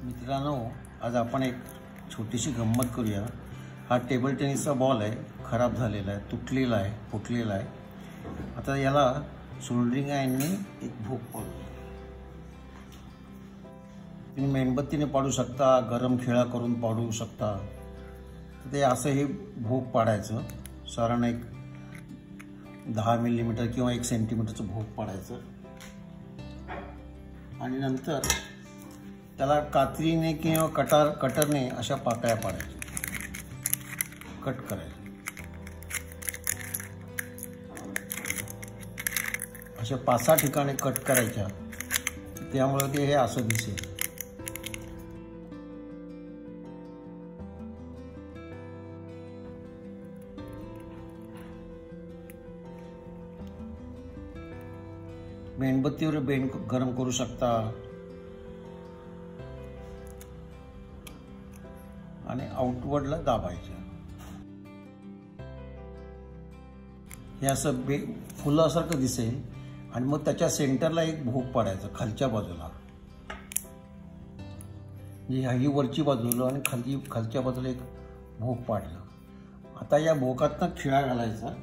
मित्रांनो, आज आपण एक छोटीशी गंमत करूया। हा टेबल टेनिसचा बॉल आहे, खराब झालेला आहे, तुटलेला आहे, फुटलेला आहे। आता याला सोल्डरिंग आयर्नने एक भोक पाडू। तुम्ही मेणबत्तीने पाडू शकता, गरम खिळा करून पाडू शकता। ते असं हे भोक पाडायचं, साधारण एक 10 मिलीमीटर किंवा 1 सेंटीमीटरचं भोक पाडायचं आणि नंतर त्याला कात्रीने किंवा कटरने अशा पाकळ्या पाडायच्या, कट करायच्या। अशा 5-6 ठिकाणी कट करायच्या, त्यामुळे ते हे असं दिसेल। मेणबत्तीवर बेण गरम करू शकता आणि आउटवर्डला दाबायचं। हे असं फुलासारखं दिसेल आणि मग त्याच्या सेंटरला एक भोक पाडायचं खालच्या बाजूला। ही वरची बाजूला आणि खालच्या बाजूला एक भोक पाडलं। आता या भोकातनं खिळा घालायचा।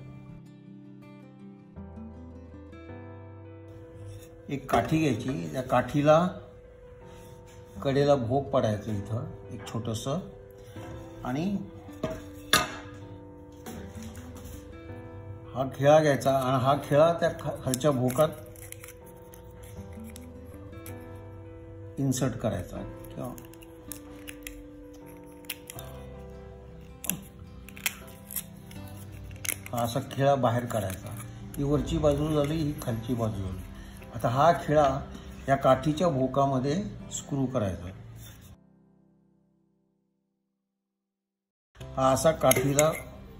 एक काठी घ्यायची, त्या काठीला कडेला भोक पाडायचं इथं एक छोटंसं, आणि हा खिळा घ्यायचा आणि हा खिळा त्या खालच्या भोकात इन्सर्ट करायचा किंवा हा असा खिळा बाहेर काढायचा। ही वरची बाजू झाली, ही खालची बाजू झाली। आता हा खिळा या काठीच्या भोकामध्ये स्क्रू करायचा। हा असा काठीला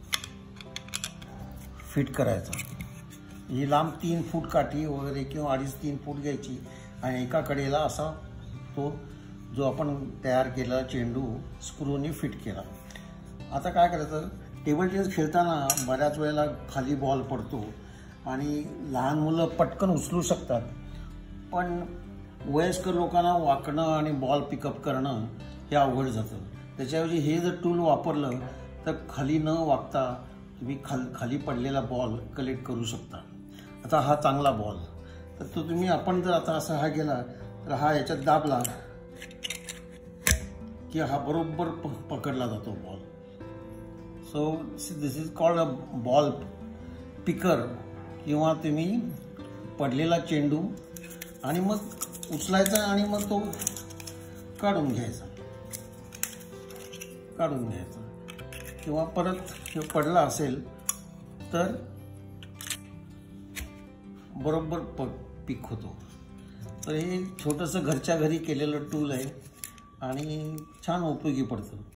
फिट करायचा। ही लांब 3 फूट काठी वगैरे किंवा 2.5-3 फूट घ्यायची आणि एका कडेला असा तो जो आपण तयार केलेला चेंडू स्क्रूने फिट केला। आता काय करायचं, टेबल टेनिस खेळताना बऱ्याच वेळेला खाली बॉल पडतो आणि लहान मुलं पटकन उचलू शकतात, पण वयस्कर लोकांना वाकणं आणि बॉल पिकअप करणं हे अवघड जातं। त्याच्याऐवजी हे जर टूल वापरलं तर खाली न वाकता तुम्ही खाली पडलेला बॉल कलेक्ट करू शकता। आता हा चांगला बॉल, तर तो तुम्ही आपण जर आता असा हा केला तर हा याच्यात दाबला की हा बरोबर पकडला जातो ball. So this is called a ball picker, किंवा तुम्ही पडलेला चेंडू आणि मग उचलायचा आणि मग तो काढून घ्यायचा किंवा परत पडला असेल तर बरोबर पिक होतो। तर हे छोटंसं घरच्या घरी केलेलं टूल आहे आणि छान उपयोगी पडतं।